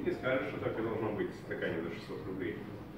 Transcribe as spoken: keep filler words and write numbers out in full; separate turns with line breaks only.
не скажешь, что так и должно быть в стакане за шестьсот рублей.